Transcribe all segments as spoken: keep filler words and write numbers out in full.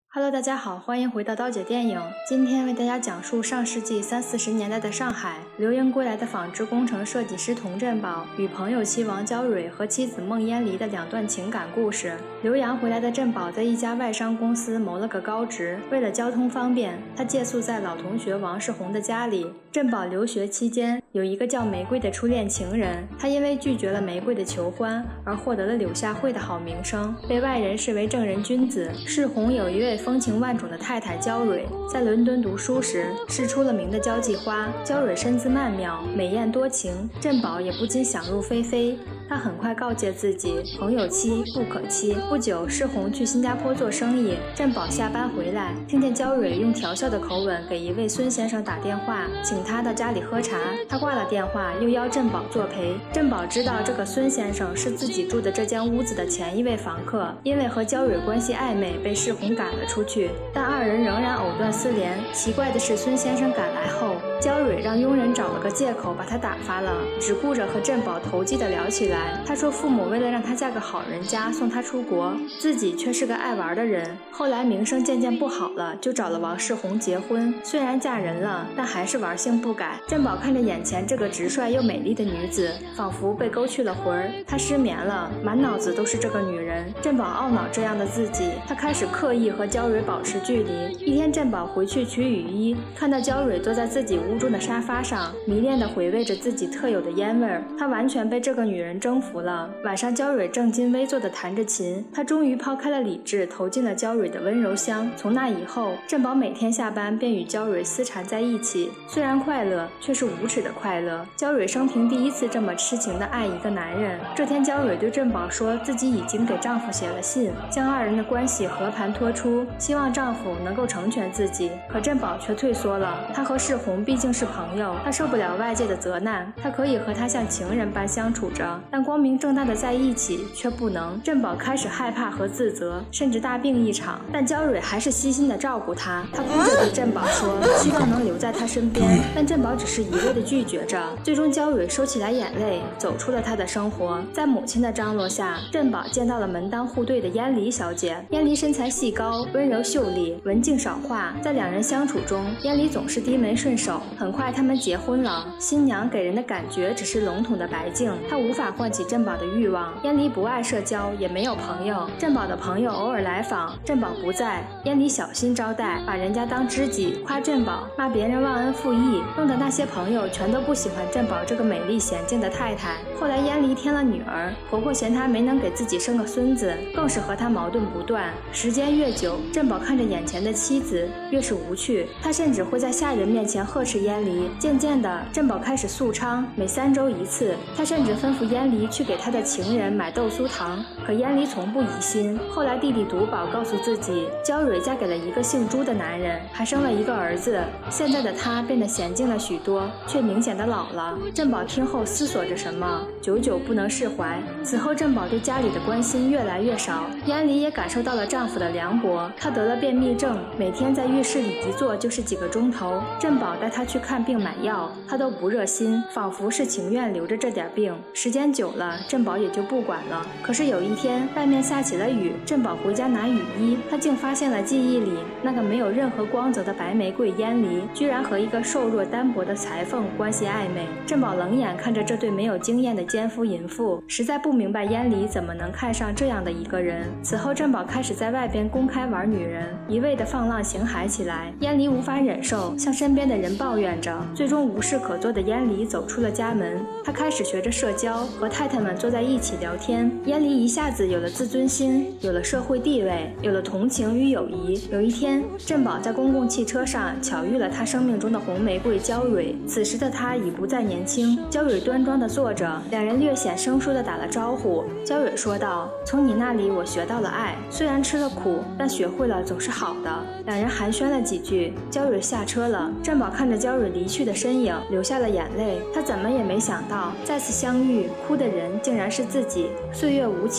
Hello， 大家好，欢迎回到刀姐电影。今天为大家讲述上世纪三四十年代的上海，留营归来的纺织工程设计师童振宝与朋友妻王娇蕊和妻子孟烟离的两段情感故事。留洋回来的振宝在一家外商公司谋了个高职，为了交通方便，他借宿在老同学王世宏的家里。振宝留学期间有一个叫玫瑰的初恋情人，他因为拒绝了玫瑰的求欢而获得了柳下惠的好名声，被外人视为正人君子。世宏有一位风情万种的太太娇蕊，在伦敦读书时是出了名的交际花。娇蕊身姿曼妙，美艳多情，振宝也不禁想入非非。他很快告诫自己，朋友妻不可欺。不久，世宏去新加坡做生意，振宝下班回来，听见娇蕊用调笑的口吻给一位孙先生打电话，请他到家里喝茶。他挂了电话，又邀振宝作陪。振宝知道这个孙先生是自己住的这间屋子的前一位房客，因为和娇蕊关系暧昧，被世宏赶了出去，但二人仍然藕断丝连。奇怪的是，孙先生赶来后，娇蕊让佣人找了个借口把他打发了，只顾着和振宝投机的聊起来。他说父母为了让他嫁个好人家，送他出国，自己却是个爱玩的人。后来名声渐渐不好了，就找了王世宏结婚。虽然嫁人了，但还是玩性不改。振宝看着眼前这个直率又美丽的女子，仿佛被勾去了魂儿。他失眠了，满脑子都是这个女人。振宝懊恼这样的自己，他开始刻意和娇蕊保持距离。一天，振宝回去取雨衣，看到娇蕊坐在自己屋中的沙发上，迷恋地回味着自己特有的烟味儿。他完全被这个女人征服了。晚上，娇蕊正襟危坐地弹着琴，他终于抛开了理智，投进了娇蕊的温柔乡。从那以后，振宝每天下班便与娇蕊私缠在一起，虽然快乐，却是无耻的快乐。娇蕊生平第一次这么痴情地爱一个男人。这天，娇蕊对振宝说自己已经给丈夫写了信，将二人的关系和盘托出，希望丈夫能够成全自己。可振宝却退缩了，他和世宏毕竟是朋友，他受不了外界的责难，他可以和他像情人般相处着，但光明正大的在一起却不能。振宝开始害怕和自责，甚至大病一场，但娇蕊还是悉心地照顾他。他哭着对振宝说希望能留在他身边，但振宝只是一味地拒绝着。最终，娇蕊收起来眼泪，走出了他的生活。在母亲的张罗下，振宝见到了门当户对的烟离小姐。烟离身材细高，温柔秀丽，文静少话。在两人相处中，烟离总是低眉顺手。很快他们结婚了，新娘给人的感觉只是笼统的白净，她无法唤起振宝的欲望。烟离不爱社交，也没有朋友。振宝的朋友偶尔来访，振宝不在，烟离小心招待，把人家当知己，夸振宝，骂别人忘恩负义，弄得那些朋友全都不喜欢振宝这个美丽娴静的太太。后来烟离添了女儿，婆婆嫌她没能给自己生个孙子，更是和她矛盾不断。时间越久，振宝看着眼前的妻子越是无趣，他甚至会在下人面前呵斥烟离。渐渐的，振宝开始宿娼，每三周一次。他甚至吩咐烟离去给他的情人买豆酥糖，可烟离从不疑心。后来弟弟独宝告诉自己，娇蕊嫁给了一个姓朱的男人，还生了一个儿子。现在的他变得娴静了许多，却明显的老了。振宝听后思索着什么，久久不能释怀。此后，振宝对家里的关心越来越少。烟离也感受到了丈夫的凉薄，她得了便秘症，每天在浴室里一坐就是几个钟头。振宝带她去看病买药，她都不热心，仿佛是情愿留着这点病。时间久了，振宝也就不管了。可是有一天，外面下起了雨，振宝回家拿雨衣，他竟发现了记忆里那个没有任何光泽的白玫瑰烟离，居然和一个瘦弱单薄的裁缝关系暧昧。振宝冷眼看着这对没有经验的奸夫淫妇，实在不明白烟离怎么能看上这样的一个人。此后，振宝开始在外边公开玩女人，一味的放浪形骸起来。烟离无法忍受，向身边的人抱怨着，最终无事可做的烟离走出了家门。他开始学着社交，和太太们坐在一起聊天。烟离一下子有了自尊心，有了社会地位，有了同情与友谊。有一天，振宝在公共汽车上巧遇了他生命中的红玫瑰娇蕊。此时的他已不再年轻，娇蕊端庄地坐着，两人略显生疏地打了招呼。娇蕊说道：从你那里我学到了爱，虽然吃了苦，但学会了总是好的。两人寒暄了几句，娇蕊下车了。振宝看着娇蕊离去的身影，流下了眼泪。他怎么也没想到，再次相遇，哭的人竟然是自己。岁月无情，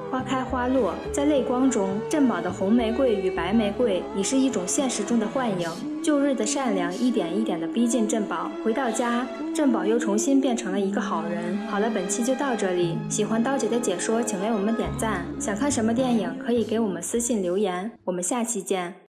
花开花落，在泪光中，振宝的红玫瑰与白玫瑰已是一种现实中的幻影。旧日的善良一点一点地逼近振宝，回到家，振宝又重新变成了一个好人。好了，本期就到这里，喜欢刀姐的解说请为我们点赞，想看什么电影可以给我们私信留言，我们下期见。